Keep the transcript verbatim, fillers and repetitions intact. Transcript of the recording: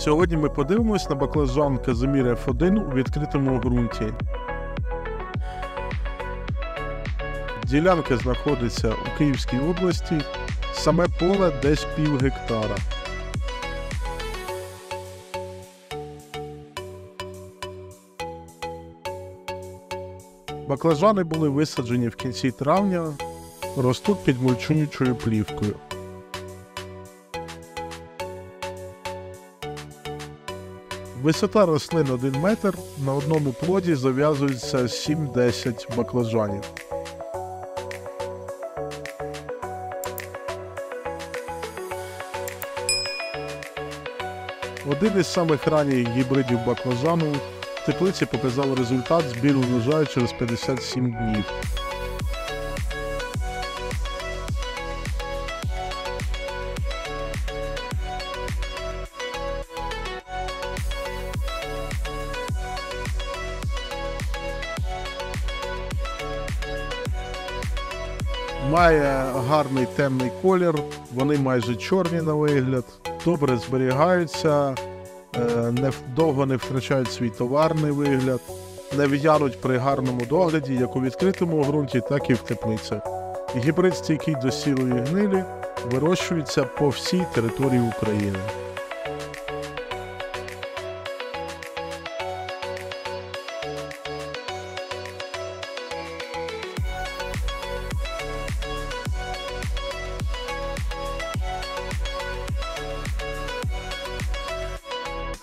Сьогодні ми подивимось на баклажан Казимір еф один у відкритому ґрунті. Ділянка знаходиться у Київській області, саме поле десь пів гектара. Баклажани були висаджені в кінці травня, ростуть під мульчуючою плівкою. Висота рослин один метр, на одному плоді зав'язується сім-десять баклажанів. Один із самих ранніх гібридів баклажану в теплиці показав результат збіру врожаю через п'ятдесят сім днів. Має гарний темний колір, вони майже чорні на вигляд, добре зберігаються, довго не втрачають свій товарний вигляд, не в'януть при гарному догляді як у відкритому ґрунті, так і в теплицях. Гібрид стійкий до сірої гнилі, вирощується по всій території України.